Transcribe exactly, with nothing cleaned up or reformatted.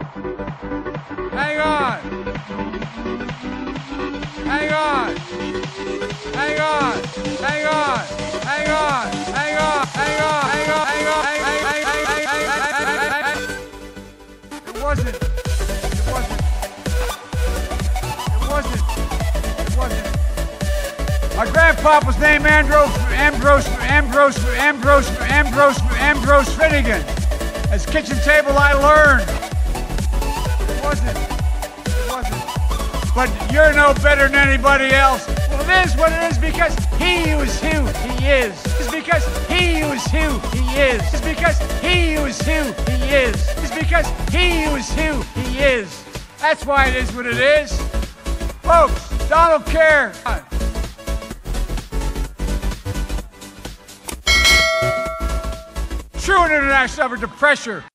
Hang on. Hang on. Hang on. Hang on. Hang on. Hang on. Hang on. Hang on. Hang on. Hang on. It wasn't. It wasn't. It wasn't. It wasn't. My grandpa was named Ambrose, Ambrose, Ambrose, Ambrose, Ambrose, Ambrose Finnegan. At kitchen table I learned. It wasn't. It wasn't. But you're no better than anybody else. Well, it is what it is because he was who he is. It's because he was who he is. It's because he was who he is. It's because he was who he is. That's why it is what it is. Folks, Donald Care. True international effort to pressure